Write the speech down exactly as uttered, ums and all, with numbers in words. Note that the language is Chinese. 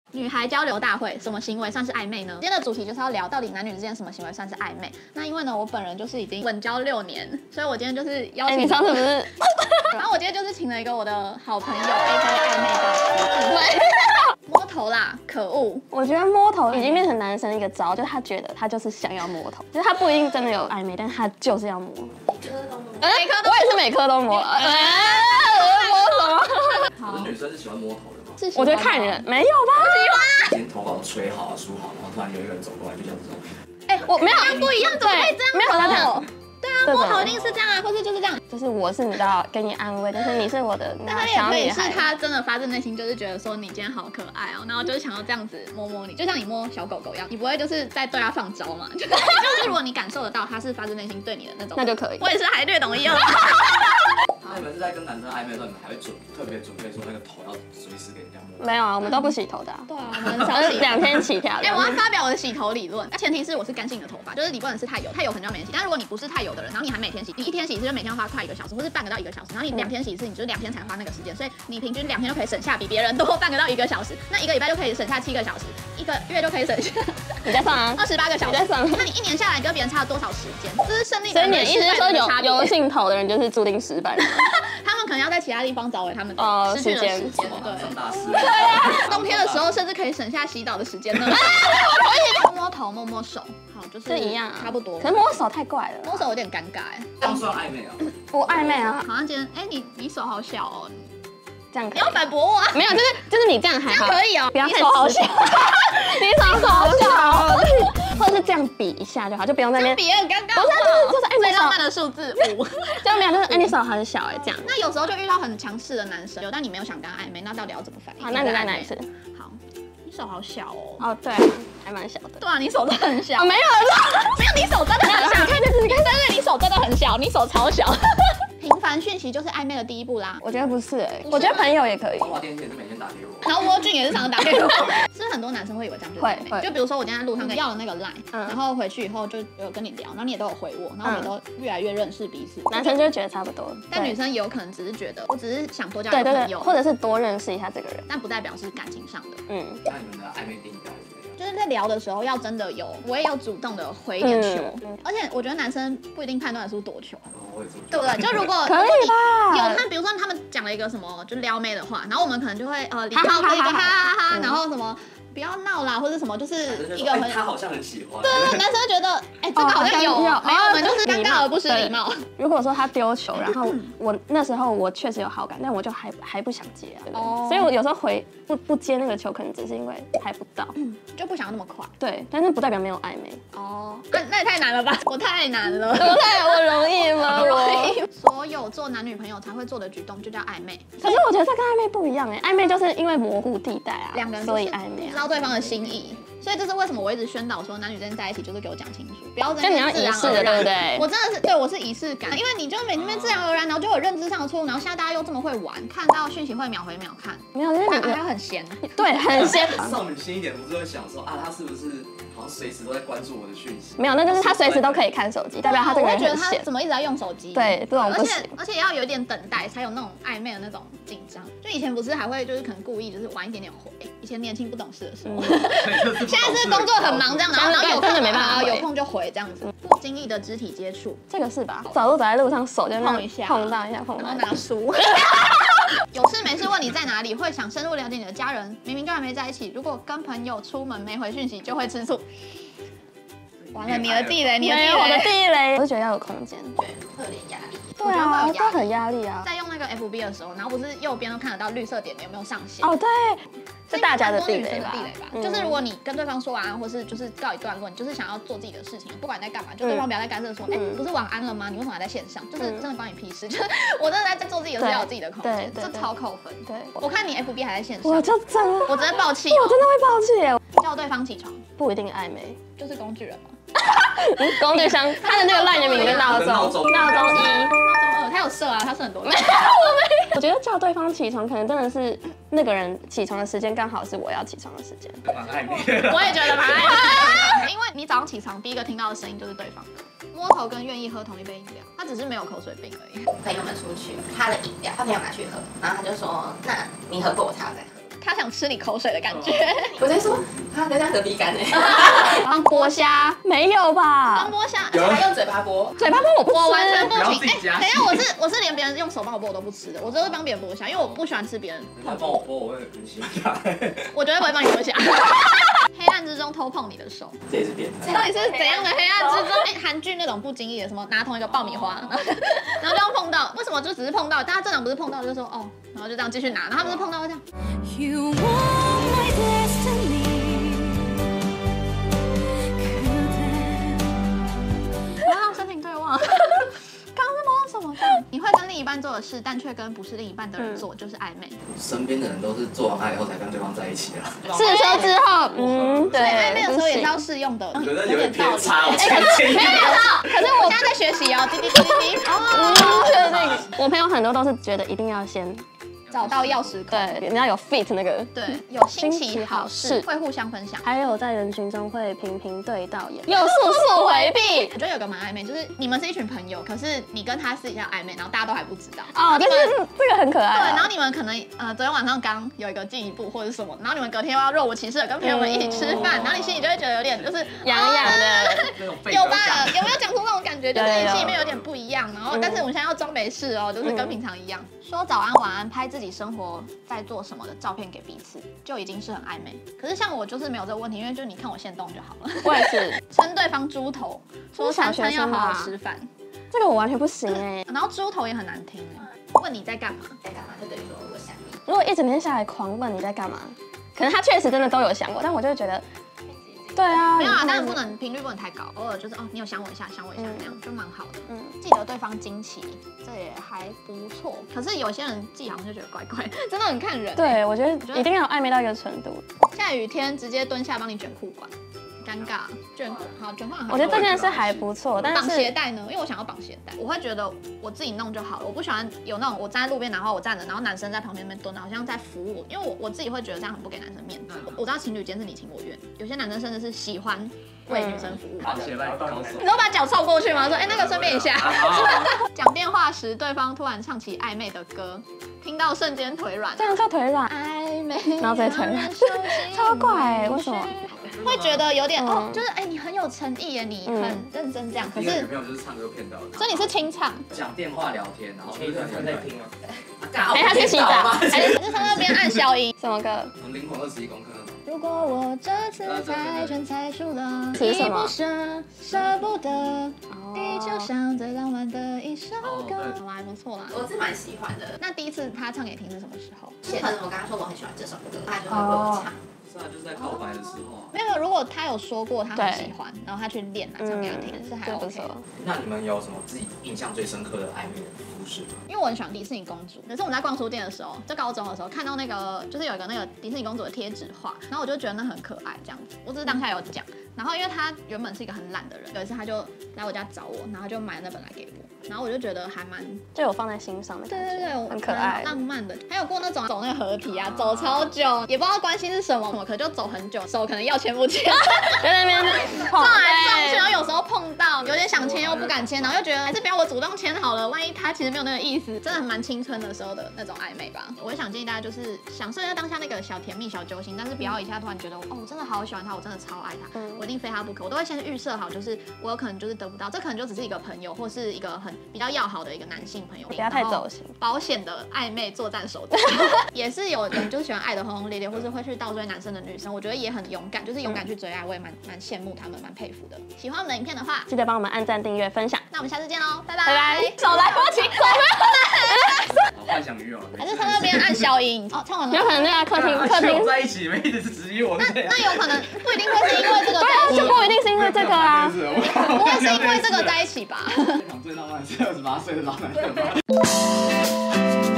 女孩交流大会，什么行为算是暧昧呢？今天的主题就是要聊到底男女之间什么行为算是暧昧。那因为呢，我本人就是已经稳交六年，所以我今天就是邀请。 哎、欸，你上次不是？ 然后我今天就是请了一个我的好朋友 ，A K 暧昧大师，摸头啦，可恶！ 我觉得摸头已经变成男生一个招，就是他觉得他就是想要摸头，就是他不一定真的有暧昧，但是他就是要摸。 每颗都， 我也是每颗都摸。哎、欸，摸什么？ 可是女生是喜欢摸头的吗？ 我觉得看人，没有吧？ 不喜欢。 今天头发都吹好了、梳好，然后突然有一个人走过来，就像这种。 哎，我没有不一样，怎么可以这样？ 没有他这样。 对啊，摸头一定是这样啊，或是就是这样。 就是我是你知道给你安慰，但是你是我的但他也可以是他真的发自内心就是觉得说你今天好可爱哦，然后就是想要这样子摸摸你，就像你摸小狗狗一样，你不会就是在对他放招嘛？就是就是如果你感受得到他是发自内心对你的那种， 那就可以。 我也是还略懂一二。 那你们是在跟男生暧昧的时候，你们还会准特别准备说那个头要随时给人家摸？ 没有啊，我们都不洗头的、啊。 对啊，我们很少洗， 两天起跳。 哎、欸，我要发表我的洗头理论，那前提是我是干性的头发，就是你不能是太油，太油可能就没人洗。但如果你不是太油的人，然后你还每天洗，你一天洗一次就每天要花快一个小时，或是半个到一个小时，然后你两天洗一次，你就是两天才花那个时间，所以你平均两天就可以省下比别人多半个到一个小时。那一个礼拜就可以省下七个小时，一个月就可以省下。 你在算啊？ 二十八个小时。 你在算？ 那你一年下来跟别人差了多少时间？这是胜利的。 所以你的意思是说有油性头的人就是注定失败了？ 他们可能要在其他地方找回他们哦失去的时间。 对，上大师。 对啊，冬天的时候甚至可以省下洗澡的时间呢。我可以摸头摸摸手，好，就是一样， 差不多。 可是摸手太怪了， 摸手有点尴尬哎。 这样算暧昧啊？ 我暧昧啊。 好像今天，哎，你你手好小哦。 这样可以。 你要反驳我啊？ 没有，就是就是你这样还好。 可以哦。 不要太手好小。你手好小。或者是这样比一下就好，就不用在那边比也很尴尬。 不是，就是就是哎， 最浪漫的数字五， 就没有，就是哎，你手很小哎，这样。 那有时候就遇到很强势的男生，但你没有想跟他暧昧，那到底要怎么反应？ 好，那你再来一次。 好，你手好小哦。 哦，对，还蛮小的。 对啊，你手真的很小。 没有， 没有，你手真的很小。你看这只，看对对，你手真的很小，你手超小。频繁讯息就是暧昧的第一步啦。 我觉得不是哎，我觉得朋友也可以。 中华电信也是每天打给我。 然后蜗俊也是常常打给我。是很多男生会以为这样就是暧昧。就比如说我今天在路上跟要了那个 line， 然后回去以后就有跟你聊，然后你也都有回我，然后我们都越来越认识彼此。 男生就会觉得差不多， 但女生也有可能只是觉得我只是想多交一个朋友， 或者是多认识一下这个人， 但不代表是感情上的。 嗯，那你们的暧昧定义大概是怎么样？ 就是在聊的时候要真的有，我也有主动的回一点球，而且我觉得男生不一定判断得出多球。对不对？就如果可以吧， 有他，比如说他们讲了一个什么就撩妹的话，然后我们可能就会呃礼貌说一个哈哈哈，然后什么不要闹啦，或者什么就是一个很他好像很喜欢， 对，男生会觉得哎这个好像有，没有，我们就是尴尬而不失礼貌。 如果说他丢球，然后我那时候我确实有好感，但我就还还不想接啊，所以我有时候回不不接那个球，可能只是因为还不到， 就不想要那么快。 对，但是不代表没有暧昧。 哦，那那也太难了吧？我太难了， 我太我容易吗？ 我所有做男女朋友才会做的举动就叫暧昧。 可是我觉得这跟暧昧不一样哎，暧昧就是因为模糊地带啊， 两个人所以暧昧知道对方的心意。所以这是为什么我一直宣导说男女之间在一起就是给我讲清楚，不要在那边自然而然，对不对？ 我真的是对我是仪式感，因为你就每天自然而然，然后就有认知上的错误，然后现在大家又这么会玩，看到讯息会秒回秒看， 没有，因为你还很闲， 对，很闲。 少女心一点，不是会想说啊，他是不是好像随时都在关注我的讯息？ 没有，那就是他随时都可以看手机，代表他这个人很闲。 我会觉得他怎么一直在用手机？ 对，这种不行。 而且而且要有一点等待，才有那种暧昧的那种紧张。就以前不是还会就是可能故意就是晚一点点回，以前年轻不懂事的时候，现在是工作很忙这样，然后然后有空没办法，有空就回这样子，不经意的肢体接触， 这个是吧？走路走在路上，手就碰一下， 碰到一下，碰到， 然后拿书。有事没事问你在哪里，会想深入了解你的家人，明明就还没在一起，如果跟朋友出门没回讯息，就会吃醋。完了，你的地雷，你的地雷， 我的地雷，我就觉得要有空间， 对，会有点压力。 对啊，都很压力啊。 在用那个 F B 的时候，然后不是右边都看得到绿色点有没有上线？ 哦，对，是大家的地雷吧？ 地雷吧，就是如果你跟对方说晚安，或是就是告一段落，你就是想要做自己的事情，不管你在干嘛，就对方不要再干涉说，哎，不是晚安了吗？你为什么还在线上？就是真的关你屁事。就是我真的在做自己的事，要有自己的空间，这超扣分。对，我看你 F B 还在线上， 我就真的， 我真的爆气， 我真的会爆气耶！ 叫对方起床， 不一定暧昧， 就是工具人嘛。 工具箱，他的那个烂人名跟闹钟，闹钟一，闹钟二，他有设啊，他设很多。 我觉得叫对方起床，可能真的是那个人起床的时间刚好是我要起床的时间。 蛮暧昧， 我也觉得蛮暧昧，因为你早上起床第一个听到的声音就是对方的。摸头跟愿意喝同一杯饮料，他只是没有口水病而已。 朋友们出去，他的饮料，他朋友拿去喝，然后他就说：“那你喝过我才要再喝。” 他想吃你口水的感觉。 我在说，他等下得鼻感哎。 放剥虾没有吧放？剥虾， 他用嘴巴剥， 嘴巴剥我不我完全吃， 不行。 不要自己夹哎，等一下，我是我是连别人用手帮我剥我都不吃的，我只会帮别人剥虾，因为我不喜欢吃别人他帮我剥，我会很喜欢他。 我绝对不会帮你剥虾。黑暗之中偷碰你的手， 这也是变态。 到底是怎样的黑暗之中？哎，韩剧那种不经意的，什么拿同一个爆米花，然后然后就碰到，为什么就只是碰到？大家正常不是碰到就说哦，然后就这样继续拿，然后他们是碰到会这样。 You are my destiny. 不要让身体对望。刚刚是摸到什么？你会跟另一半做的事，但却跟不是另一半的人做，就是暧昧。 身边的人都是做完爱以后才跟对方在一起的。 试车之后，嗯，对， 所以暧昧的时候也是不行要试用的。 我觉得有点偏差，我哎前进。 没有，可是我现在在学习哦，滴滴滴滴滴。 嗯， 哦， 确定。我朋友很多都是觉得一定要先找到钥匙孔。 对，你要有 fit 那个。 对，有新奇好事会互相分享。 还有在人群中会频频对到眼，又速速回避。 我觉得有个蛮暧昧，就是你们是一群朋友，可是你跟他私底下暧昧，然后大家都还不知道。 哦，但是这个很可爱对， 啊。 然后你们可能呃昨天晚上刚有一个进一步或者什么，然后你们隔天又要若无其事的跟朋友们一起吃饭，然后你心里就会觉得有点就是痒痒的。 那种被有吧？有没有讲出那种感觉？就是有有有心里面有点不一样，然后但是我们现在要装没事哦，就是跟平常一样，说早安晚安，拍自己生活在做什么的照片给彼此，就已经是很暧昧。可是像我就是没有这个问题，因为就是你看我现动就好了。 我也是， 称对方猪头，说三餐要好好吃饭， 这个我完全不行哎。 然后猪头也很难听哎。问你在干嘛？ 在干嘛？就等于说我想你。 如果一整天下来狂问你在干嘛，可能他确实真的都有想过，但我就会觉得，对啊， 没有啊， 你看但是不能频率不能太高，偶尔就是哦，你有想我一下，想我一下，这样就蛮好的。 嗯， 记得对方惊奇，这也还不错。可是有些人记好像就觉得怪怪，真的很看人。， 对我觉得一定要暧昧到一个程度。 下雨天直接蹲下帮你卷裤管，尴尬。卷好卷裤管好， 我觉得这件事还不错，但绑鞋是带呢？因为我想要绑鞋带，我会觉得我自己弄就好了，我不喜欢有那种我站在路边，然后我站着，然后男生在旁边那边蹲，好像在服务我，因为我我自己会觉得这样很不给男生面子。我我知道情侣间是你情我愿，有些男生甚至是喜欢为女生服务。 绑鞋带高手你。都把脚凑过去吗？说哎、那个顺便一下。 好好好讲电话时，对方突然唱起暧昧的歌，听到瞬间腿软。 这样叫腿软， 暧昧， 然后再腿软超怪欸为什么？ 会觉得有点、 嗯哦，就是哎、你很有诚意耶，你很认真这样。可一个女是， 朋友就是唱歌骗到的。 所以你是清唱， 讲电话聊天，然后你在在听吗？ 哎，他去洗澡， 还是还是从那边按消音？ 什么歌？ 我们灵魂二十一公克那种。 如果我这次猜拳猜输了， 是什么依不舍，舍不得， 哦地球上最浪漫的一首歌哦，对好啦，还不错啦。 我是蛮喜欢的。 那第一次他唱给你听是什么时候？ 是可能我刚刚说我很喜欢这首歌，他就会为我唱。 是啊，就是在告白的时候啊。 没有，如果他有说过他很对喜欢，然后他去练啊，唱给他听是还这不 OK 错的。。 那你们有什么自己印象最深刻的暧昧的故事吗？ 因为我很喜欢迪士尼公主，可是我们在逛书店的时候，在高中的时候看到那个就是有一个那个迪士尼公主的贴纸画，然后我就觉得那很可爱这样子。我只是当下有讲，然后因为他原本是一个很懒的人，有一次他就来我家找我，然后就买了那本来给我，然后我就觉得还蛮就有放在心上的感觉， 对对对， 很可爱蛮。浪漫的。还有过那种走那个合体啊，走超久，也不知道关系是什么，可就走很久，手可能要牵不牵， 在那边撞来撞去，然后有时候碰到，有点想牵又不敢牵，然后又觉得还是不要我主动牵好了，万一他其实没有那个意思，真的蛮青春的时候的那种暧昧吧。我也想建议大家就是享受一下当下那个小甜蜜、小揪心，但是不要一下突然觉得哦，我真的好喜欢他，我真的超爱他， 嗯我一定非他不可。我都会先预设好，就是我有可能就是得不到，这可能就只是一个朋友，或是一个很比较要好的一个男性朋友， 不要太走心。 保险的暧昧作战手段，也是有人就喜欢爱的轰轰烈烈，或是会去倒追男生的女生，我觉得也很勇敢，就是勇敢去追爱，我也蛮蛮羡慕他们，蛮佩服的。喜欢我们的影片的话， 记得帮我们按赞、订阅、分享， 那我们下次见喽，拜拜。 拜拜。手来不及，手好幻想女友。 还是从那边按消音哦，唱完了。 有可能那个客厅客厅， 在一起，你们一直是质疑我是这样。 那有可能不一定会是因为这个在一起， 就不一定是因为这个啊。 不会是因为这个在一起吧？ 这场最浪漫是二十八岁的老男人吗？